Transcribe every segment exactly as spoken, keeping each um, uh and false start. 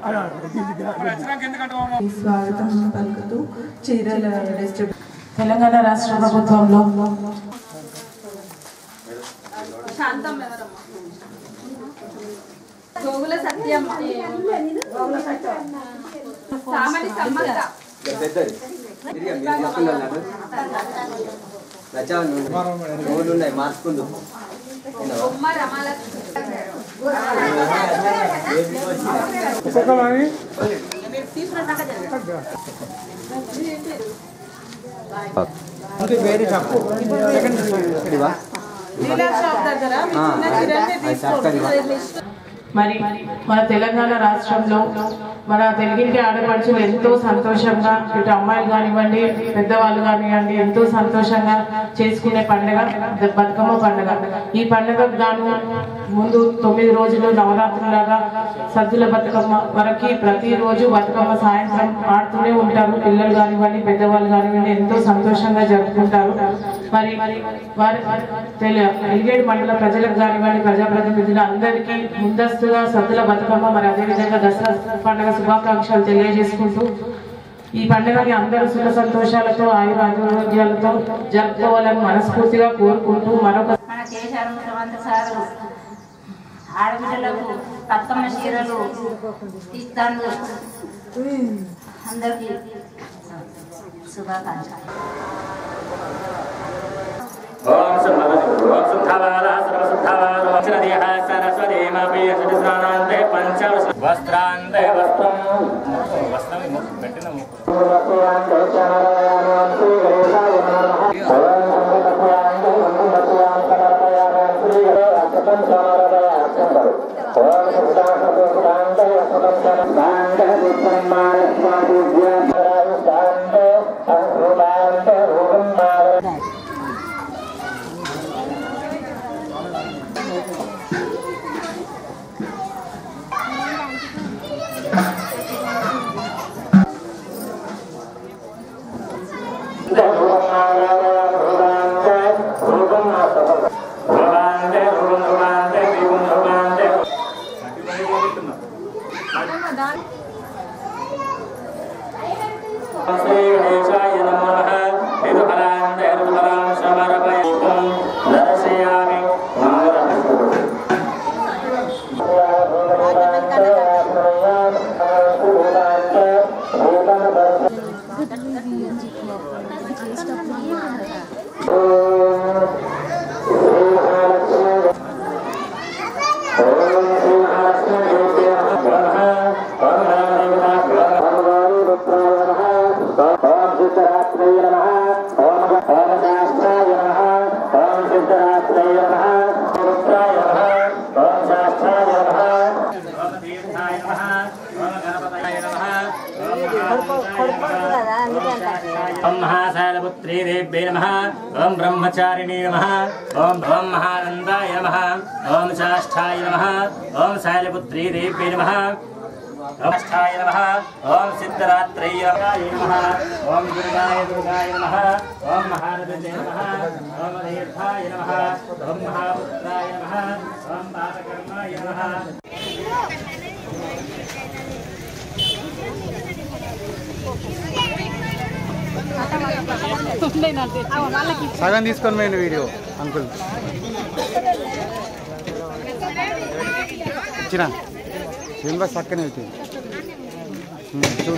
స్వాగతం పలుకుతూ చీరల డిస్ట్రిబ్యూషన్ తెలంగాణ రాష్ట్ర ప్రభుత్వంలో శాంతం గోగుల సత్యం సామని సమ్మత మార్చుకుందు బొమ్మ రమాలక్ష్మి మరి మన తెలంగాణ రాష్ట్రంలో మన తెలుగింటి ఆడపడుచులు ఎంతో సంతోషంగా ఇటు అమ్మాయిలు కానివ్వండి పెద్దవాళ్ళు కానివ్వండి ఎంతో సంతోషంగా చేసుకునే పండుగ బతుకమ్మ పండుగ. ఈ పండుగకు గాను ముందు తొమ్మిది రోజులు నవరాత్రులాగా సద్దుల బతుకమ్మ వరకు ప్రతిరోజు బతుకమ్మ సాయంత్రం ఆడుతూనే ఉంటారు. పిల్లలు కానివ్వండి పెద్దవాళ్ళు కానివ్వండి ఎంతో సంతోషంగా జరుపుకుంటారు. మరి వారి ఎలిగేడు మండల ప్రజలకు కానివ్వండి ప్రజాప్రతినిధులు అందరికీ ముందస్తుగా సద్దుల బతుకమ్మ మరి అదేవిధంగా దసరా పండుగ శుభాకాంక్షలు తెలియజేసుకుంటూ ఈ పండుగని అందరూ సుఖ సంతోషాలతో ఆయుర ఆరోగ్యాలతో జరుపుకోవాలని మనస్ఫూర్తిగా కోరుకుంటూ మరొక మన చేశారు సారు ఆడబిడ్డలకు బతుకమ్మ చీరలు తీస్తాను అందరికీ శుభాకాంక్షలు. ఓం సరస్వతీ పంచ వస్త్రాంతే వస్త్రం వస్త్రం పెట్టిన ओम महाशैलपुत्री देव्यै नमः। ओम ब्रह्मचारिणी नमः। ओम ओम महानंदाय नमः। ओम शाष्ठाय नमः। ओम शैलपुत्री देव्यै नमः। ओम शाष्ठाय नमः। ओम सिद्धरात्रै नमः। ओम दुर्गाय दुर्गाय नमः। ओम महारथ्यै नमः। ओम दीर्घाय नमः। ओम महापुत्राय नमः। ओम पापकर्माय नमः। సగం తీసుకొని పోయింది వీడియో అంకుల్ ఇచ్చిన సినిమా చక్కనే అవుతుంది చూడు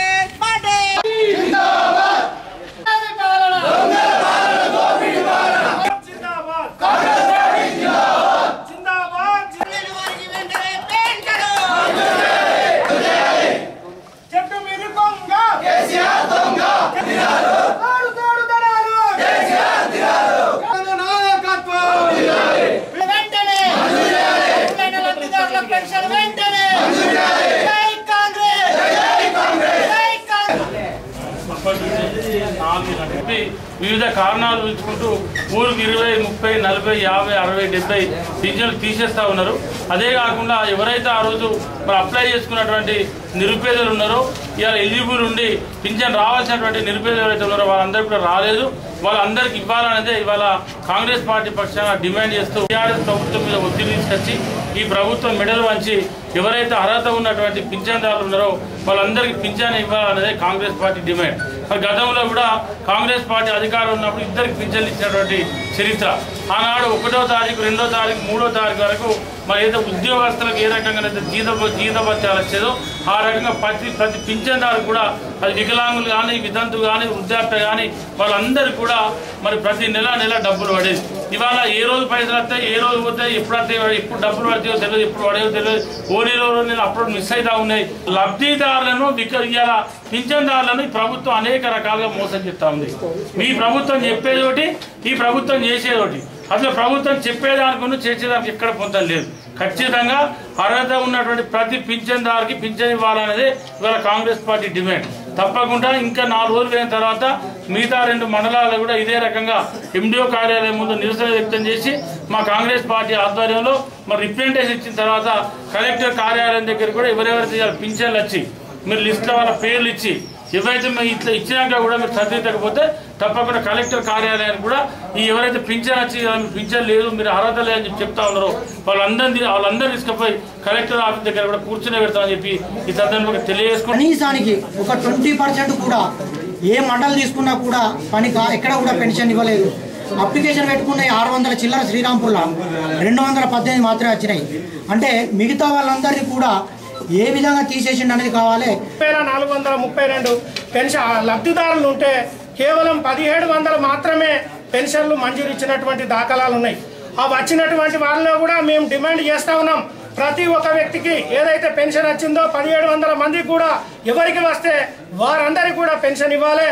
Dongga చెప్పి వివిధ కారణాలు ఉంచుకుంటూ ఊరికి ఇరవై ముప్పై నలభై యాభై అరవై డెబ్బై పింఛన్లు తీసేస్తూ ఉన్నారు. అదే కాకుండా ఎవరైతే ఆ రోజు మరి అప్లై చేసుకున్నటువంటి నిరుపేదలు ఉన్నారో ఇవాళ ఎలిజిబుల్ ఉండి పింఛన్ రావాల్సినటువంటి నిరుపేదలు ఎవరైతే ఉన్నారో వాళ్ళందరికీ కూడా రాలేదు. వాళ్ళందరికీ ఇవ్వాలనేదే ఇవాళ కాంగ్రెస్ పార్టీ పక్షాన డిమాండ్ చేస్తూ టీఆర్ఎస్ ప్రభుత్వం మీద ఒత్తిడి తీసుకొచ్చి ఈ ప్రభుత్వం మెడలు వంచి ఎవరైతే అర్హత ఉన్నటువంటి పింఛన్దారులు ఉన్నారో వాళ్ళందరికీ పింఛన్ ఇవ్వాలనేదే కాంగ్రెస్ పార్టీ డిమాండ్. మరి గతంలో కూడా కాంగ్రెస్ పార్టీ అధికారం ఉన్నప్పుడు ఇద్దరికి పింఛన్లు ఇచ్చినటువంటి చరిత్ర. ఆనాడు ఒకటో తారీఖు రెండో తారీఖు మూడో తారీఖు వరకు మరి ఏదో ఉద్యోగస్తులకు ఏ రకంగా అయితే జీత జీతభత్యాలు వచ్చేదో ఆ రకంగా ప్రతి ప్రతి పింఛన్దారు కూడా అది వికలాంగులు కానీ వితంతులు కానీ వృద్ధాప్య కానీ వాళ్ళందరూ కూడా మరి ప్రతి నెల నెల డబ్బులు పడేది. ఇవాళ ఏ రోజు పైసలు వస్తాయి ఏ రోజు పోతాయి ఎప్పుడు వస్తాయి ఎప్పుడు డబ్బులు పడతాయో తెలియదు ఎప్పుడు పడేయో తెలియదు. ఓనీలో నేను అప్పుడు మిస్ అవుతా ఉన్నాయి. లబ్ధిదారులను విక ఇవాళ పింఛన్దారులను ఈ ప్రభుత్వం అనేక రకాలుగా మోసం చేస్తూ ఉంది. మీ ప్రభుత్వం చెప్పేదోటి ఈ ప్రభుత్వం చేసేదోటి. అసలు ప్రభుత్వం చెప్పేదానికి చేసేదానికి ఎక్కడ పొందడం లేదు. ఖచ్చితంగా అర్హత ఉన్నటువంటి ప్రతి పింఛన్దారుకి పింఛన్ ఇవ్వాలనేది ఇవాళ కాంగ్రెస్ పార్టీ డిమాండ్. తప్పకుండా ఇంకా నాలుగు రోజులు అయిన తర్వాత మిగతా రెండు మండలాల్లో కూడా ఇదే రకంగా ఎండిఓ కార్యాలయం ముందు నిరసన వ్యక్తం చేసి మా కాంగ్రెస్ పార్టీ ఆధ్వర్యంలో మరి రిప్రజెంటేషన్ ఇచ్చిన తర్వాత కలెక్టర్ కార్యాలయం దగ్గర కూడా ఎవరెవరైతే పింఛన్లు వచ్చి మీరు లిస్టులో వాళ్ళ పేర్లు ఇచ్చి ఎవరైతే మేము ఇట్లా ఇచ్చినాక కూడా మీరు సరిదిద్దకపోతే తప్పకుండా కలెక్టర్ కార్యాలయానికి కూడా ఈ ఎవరైతే పింఛన్ వచ్చి పింఛన్ లేదు మీరు అర్హత లేదని చెప్పి చెప్తా ఉన్నారో వాళ్ళందరినీ వాళ్ళందరూ తీసుకుపోయి కలెక్టర్ ఆఫీస్ దగ్గర కూడా కూర్చునే పెడతామని చెప్పి ఈ సందర్భంగా తెలియజేసుకుంటాం. కనీసానికి ఒక ట్వంటీ పర్సెంట్ కూడా ఏ మండలి తీసుకున్నా కూడా పని ఎక్కడ కూడా పెన్షన్ ఇవ్వలేదు. అప్లికేషన్ పెట్టుకున్న ఆరు వందల చిల్లర శ్రీరాంపూర్లో రెండు వందల పద్దెనిమిది మాత్రమే వచ్చినాయి. అంటే మిగతా వాళ్ళందరినీ కూడా ఏ విధంగా తీసేసిండు అనేది కావాలి. వేల నాలుగు వందల ముప్పై రెండు పెన్షన్ లబ్ధిదారులు ఉంటే కేవలం పదిహేడు వందలు మాత్రమే పెన్షన్లు మంజూరు ఇచ్చినటువంటి దాఖలాలు ఉన్నాయి. ఆ వచ్చినటువంటి వాళ్ళలో కూడా మేము డిమాండ్ చేస్తూ ఉన్నాం. ప్రతి ఒక్క వ్యక్తికి ఏదైతే పెన్షన్ వచ్చిందో పదిహేడు వందల మందికి కూడా ఎవరికి వస్తే వారందరికీ కూడా పెన్షన్ ఇవ్వాలి.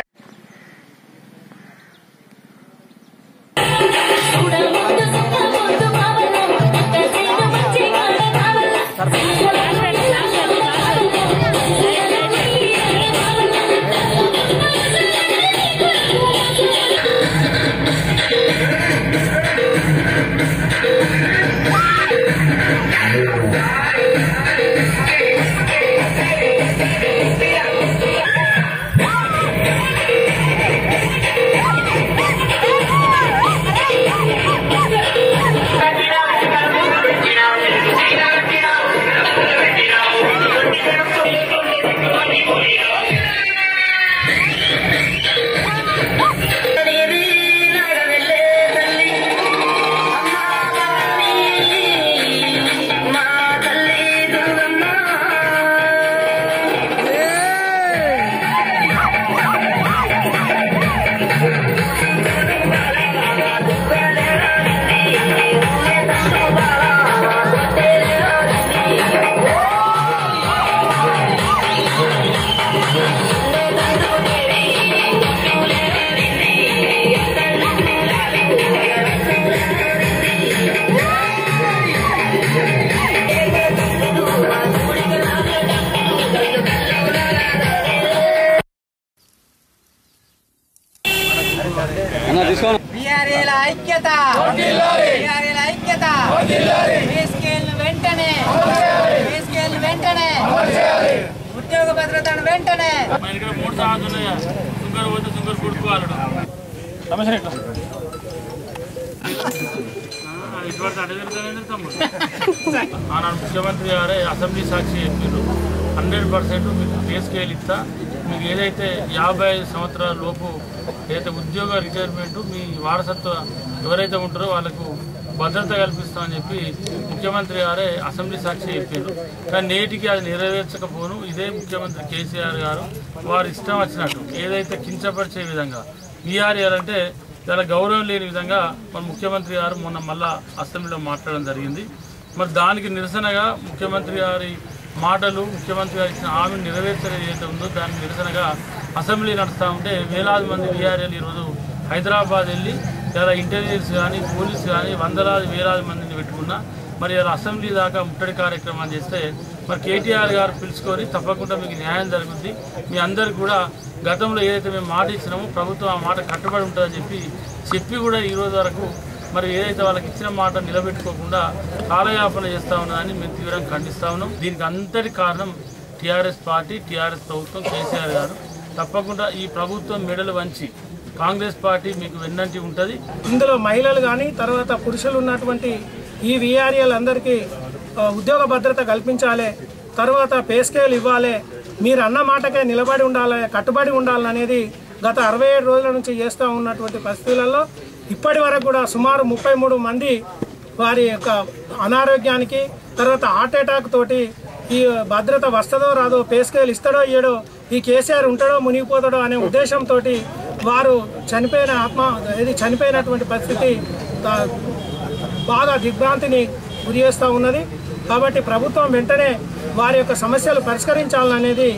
ఐక్యత ఐక్యత వెంటనే వెంటనే ఉద్యోగ భద్రతను వెంటనే మూడు సాగుతున్నాయా సుంగర్ పోతే సుంగర్ కొడుకోవాలి ఇటువంటి అడగలుగుతానే తమ్ముడు ఆనాడు ముఖ్యమంత్రి గారే అసెంబ్లీ సాక్షి చెప్పారు హండ్రెడ్ పర్సెంట్ మీకు పే స్కేల్ ఇస్తా మీకు ఏదైతే యాభై ఐదు సంవత్సరాల లోపు ఏదైతే ఉద్యోగ రిటైర్మెంట్ మీ వారసత్వ ఎవరైతే ఉంటారో వాళ్ళకు భద్రత కల్పిస్తామని చెప్పి ముఖ్యమంత్రి గారే అసెంబ్లీ సాక్షి చెప్పారు. కానీ నేటికి అది నెరవేర్చకపోను ఇదే ముఖ్యమంత్రి కేసీఆర్ గారు వారు ఇష్టం వచ్చినట్టు ఏదైతే కించపరిచే విధంగా వీఆర్ఏలు అంటే చాలా గౌరవం లేని విధంగా మన ముఖ్యమంత్రి గారు మొన్న మళ్ళా అసెంబ్లీలో మాట్లాడడం జరిగింది. మరి దానికి నిరసనగా ముఖ్యమంత్రి గారి మాటలు ముఖ్యమంత్రి గారు ఇచ్చిన హామీని నెరవేర్చలేదు ఏదైతే ఉందో దానికి నిరసనగా అసెంబ్లీ నడుస్తూ ఉంటే వేలాది మంది వీఆర్ఏలు ఈరోజు హైదరాబాద్ వెళ్ళి చాలా ఇంటెలిజెన్స్ కానీ పోలీసు కానీ వందలాది వేలాది మందిని పెట్టుకున్నా మరి ఇలా అసెంబ్లీ దాకా ముట్టడి కార్యక్రమాలు చేస్తే మరి కేటీఆర్ గారు పిలుచుకొని తప్పకుండా మీకు న్యాయం జరుగుతుంది. మీ అందరికి కూడా గతంలో ఏదైతే మేము మాట ఇచ్చినామో ప్రభుత్వం ఆ మాట కట్టుబడి ఉంటుందని చెప్పి చెప్పి కూడా ఈరోజు వరకు మరి ఏదైతే వాళ్ళకి ఇచ్చిన మాట నిలబెట్టుకోకుండా కాలయాపన చేస్తూ ఉన్నదని మేము తీవ్రంగా ఖండిస్తూ ఉన్నాం. దీనికి అంతటి కారణం టీఆర్ఎస్ పార్టీ, టీఆర్ఎస్ ప్రభుత్వం, కేసీఆర్ గారు. తప్పకుండా ఈ ప్రభుత్వం మెడలు వంచి కాంగ్రెస్ పార్టీ మీకు వెన్నంటి ఉంటుంది. ఇందులో మహిళలు కానీ తర్వాత పురుషులు ఉన్నటువంటి ఈ వీఆర్ఏలందరికీ ఉద్యోగ భద్రత కల్పించాలి, తర్వాత పే స్కేల్ ఇవ్వాలి, మీరు అన్న మాటకే నిలబడి ఉండాలి, కట్టుబడి ఉండాలనేది గత అరవై ఏడు రోజుల నుంచి చేస్తూ ఉన్నటువంటి పరిస్థితులలో ఇప్పటి వరకు కూడా సుమారు ముప్పై మూడు మంది వారి యొక్క అనారోగ్యానికి తర్వాత హార్ట్ అటాక్ తోటి ఈ భద్రత వస్తుందో రాదో, పే స్కేల్ ఇస్తాడో ఇయ్యడో, ఈ కేసీఆర్ ఉంటాడో మునిగిపోతాడో అనే ఉద్దేశంతో వారు చనిపోయిన ఆత్మ ఇది చనిపోయినటువంటి పరిస్థితి బాగా దిగ్భ్రాంతిని గురి చేస్తూ ఉన్నది. కాబట్టి ప్రభుత్వం వెంటనే వారి యొక్క సమస్యలు పరిష్కరించాలనేది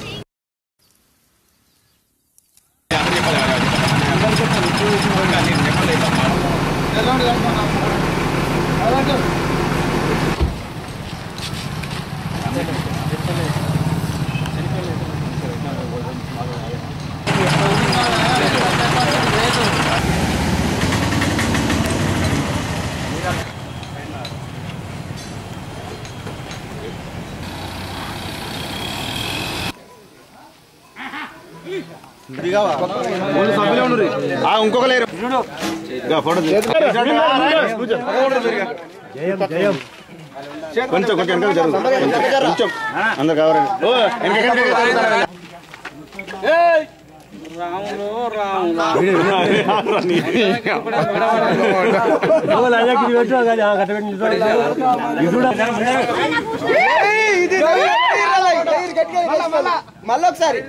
ఇంకొక లేరు ఫోటో కొంచెం కొంచెం వెనకాల జరుగు కొంచెం అందరు కావాలండి. మళ్ళీ ఒకసారి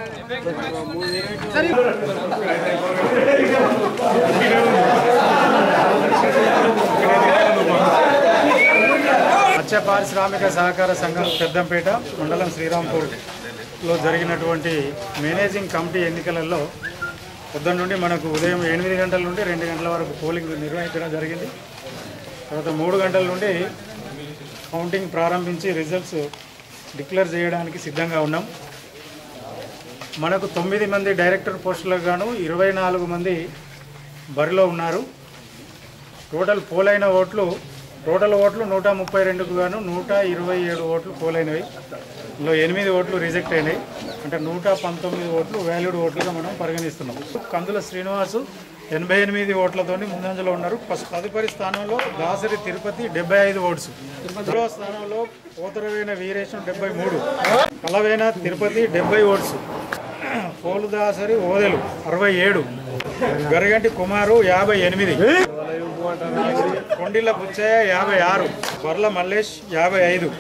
మత్స్య పారిశ్రామిక సహకార సంఘం పెద్దంపేట మండలం శ్రీరాంపూర్లో జరిగినటువంటి మేనేజింగ్ కమిటీ ఎన్నికలలో పొద్దున్న నుండి మనకు ఉదయం ఎనిమిది గంటల నుండి రెండు గంటల వరకు పోలింగ్ నిర్వహించడం జరిగింది. తర్వాత మూడు గంటల నుండి కౌంటింగ్ ప్రారంభించి రిజల్ట్స్ డిక్లేర్ చేయడానికి సిద్ధంగా ఉన్నాం. మనకు తొమ్మిది మంది డైరెక్టర్ పోస్టులకు గాను ఇరవై నాలుగు మంది బరిలో ఉన్నారు. టోటల్ పోలైన ఓట్లు టోటల్ ఓట్లు నూట ముప్పై రెండుకు గాను నూట ఇరవై ఏడు ఓట్లు పోలైనవి. ఇందులో ఎనిమిది ఓట్లు రిజెక్ట్ అయినాయి. అంటే నూట పంతొమ్మిది ఓట్లు వ్యాలిడ్ ఓట్లుగా మనం పరిగణిస్తున్నాం. కందుల శ్రీనివాసు ఎనభై ఎనిమిది ఓట్లతో ముందంజలో ఉన్నారు. ఫస్ట్ తదుపరి స్థానంలో దాసరి తిరుపతి డెబ్బై ఐదు ఓట్స్, మూడవ స్థానంలో పోతరవేన వీరేశం డెబ్బై మూడు, కలవేన తిరుపతి డెబ్బై ఓట్స్, పోలుదాసరి ఓదెలు అరవై ఏడు, గరిగంటి కుమారు యాభై ఎనిమిది, కొండిల్ల పుచ్చయ్య యాభై ఆరు, బర్ల మల్లేష్ యాభై ఐదు.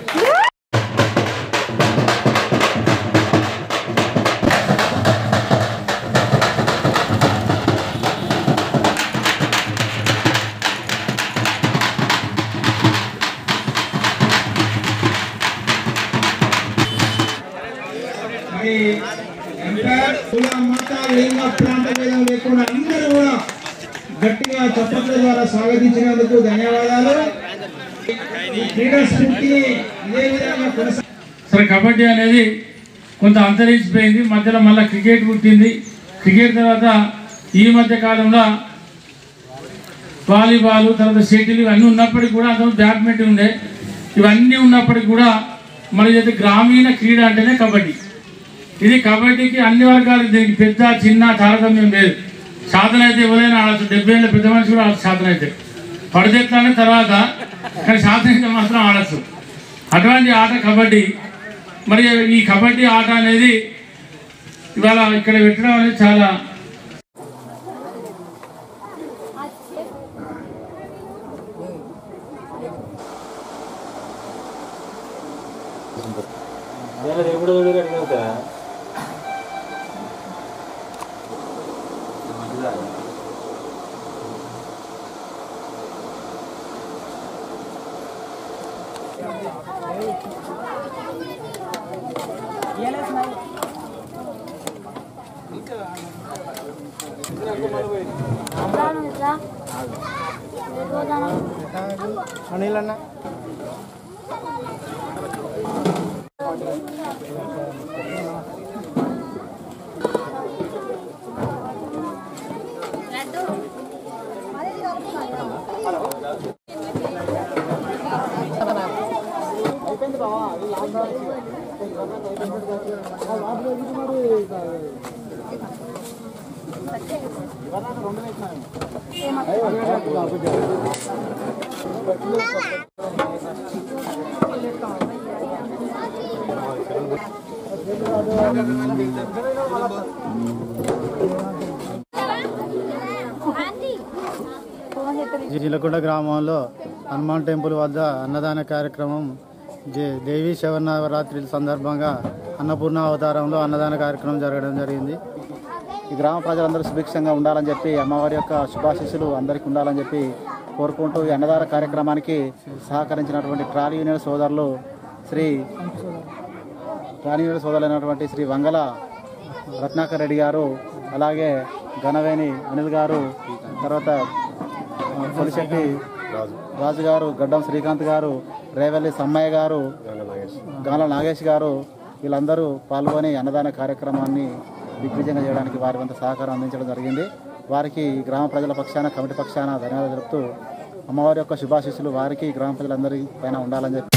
లేకుండా అందరూ కూడా గట్టిగా చప్పట్ల ద్వారా స్వాగతించినందుకు ధన్యవాదాలు. క్రీడా స్ఫూర్తిని ఇదే విధంగా కొనసాగి సరే కబడ్డీ అనేది కొంత అంతరించిపోయింది. మధ్యలో మళ్ళీ క్రికెట్ పుట్టింది. క్రికెట్ తర్వాత ఈ మధ్య కాలంలో వాలీబాల్, తర్వాత షటిల్ ఇవన్నీ ఉన్నప్పటికీ కూడా అంత బ్యాడ్మింటన్ ఉండే. ఇవన్నీ ఉన్నప్పటికీ కూడా మరి అయితే గ్రామీణ క్రీడ అంటేనే కబడ్డీ. ఇది కబడ్డీకి అన్ని వర్గాలకు దీనికి పెద్ద చిన్న తారతమ్యం లేదు. సాధన అయితే ఎవరైనా ఆడచ్చు. డెబ్బై ఏళ్ళ పెద్ద మనిషి కూడా ఆడచ్చు సాధన అయితే. పడితెట్లానే తర్వాత కానీ సాధన అయితే మాత్రం ఆడచ్చు. అటువంటి ఆట కబడ్డీ. మరి ఈ కబడ్డీ ఆట అనేది ఇవాళ ఇక్కడ పెట్టడం అనేది చాలా అనిల్ అన్న జిలకొండ గ్రామంలో హనుమాన్ టెంపుల్ వద్ద అన్నదాన కార్యక్రమం దేవీ శవనవరాత్రి సందర్భంగా అన్నపూర్ణ అవతారంలో అన్నదాన కార్యక్రమం జరగడం జరిగింది. ఈ గ్రామ ప్రజలందరూ సుభిక్షంగా ఉండాలని చెప్పి అమ్మవారి యొక్క శుభాశీస్సులు అందరికీ ఉండాలని చెప్పి కోరుకుంటూ ఈ అన్నదాన కార్యక్రమానికి సహకరించినటువంటి ట్రాలీ యూనియన్ సోదరులు శ్రీ ట్రాలీ యూనియన్ సోదరులైనటువంటి శ్రీ వంగల రత్నాకర్ రెడ్డి గారు, అలాగే గణవేణి అనిల్ గారు, తర్వాత కొలిశెట్టి రాజు గారు, గడ్డం శ్రీకాంత్ గారు, రేవల్లి సమ్మయ్య గారు, గాల నాగేష్ గారు వీళ్ళందరూ పాల్గొని అన్నదాన కార్యక్రమాన్ని దిగ్విజయంగా చేయడానికి వారి వంత సహకారం అందించడం జరిగింది. వారికి గ్రామ ప్రజల పక్షాన కమిటీ పక్షాన ధన్యవాదాలు తెలుపుతూ అమ్మవారి యొక్క శుభాశీస్సులు వారికి గ్రామ ప్రజలందరి పైన ఉండాలని చెప్పి